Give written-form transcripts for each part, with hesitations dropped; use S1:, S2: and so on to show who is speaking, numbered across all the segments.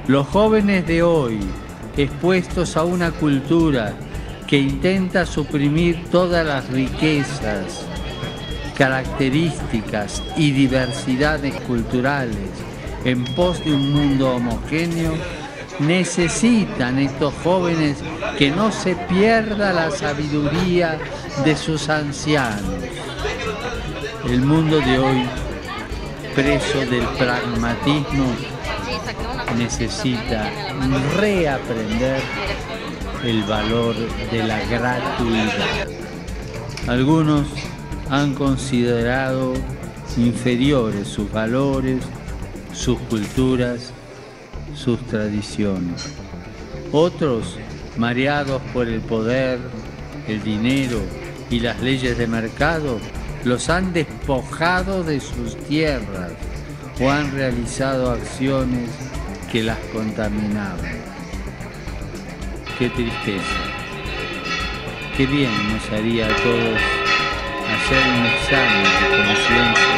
S1: Los jóvenes de hoy, expuestos a una cultura que intenta suprimir todas las riquezas, características y diversidades culturales en pos de un mundo homogéneo, necesitan estos jóvenes que no se pierda la sabiduría de sus ancianos. El mundo de hoy, preso del pragmatismo, necesita reaprender el valor de la gratuidad. Algunos han considerado inferiores sus valores, sus culturas, sus tradiciones. Otros, mareados por el poder, el dinero y las leyes de mercado, los han despojado de sus tierras o han realizado acciones que las contaminaban. Qué tristeza. Qué bien nos haría a todos hacer un examen de conciencia.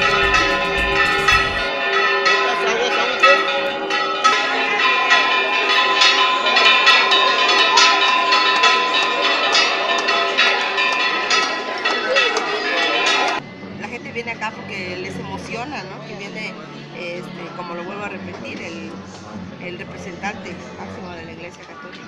S2: La gente viene acá porque les emociona, ¿no? Que viene, como lo vuelvo a repetir, el representante máximo de la Iglesia Católica.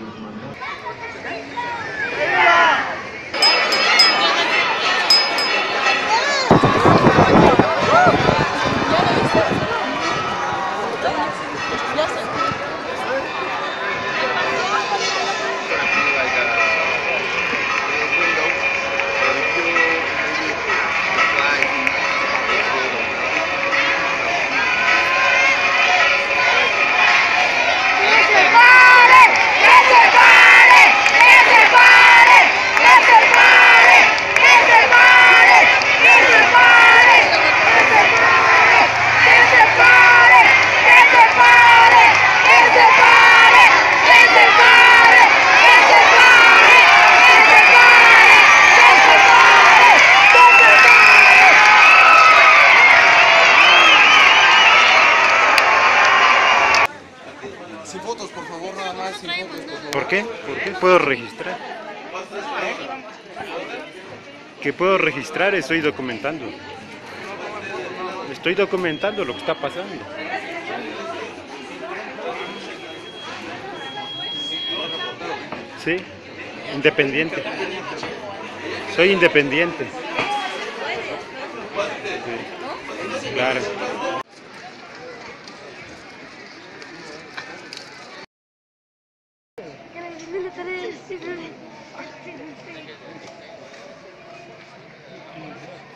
S3: Sin fotos, por favor, nada más, sin fotos, por favor.
S4: ¿Por qué? ¿Por qué? ¿Puedo registrar? ¿Qué puedo registrar? Estoy documentando. Estoy documentando lo que está pasando. Sí, independiente. Soy independiente. Sí, claro.
S5: Sí.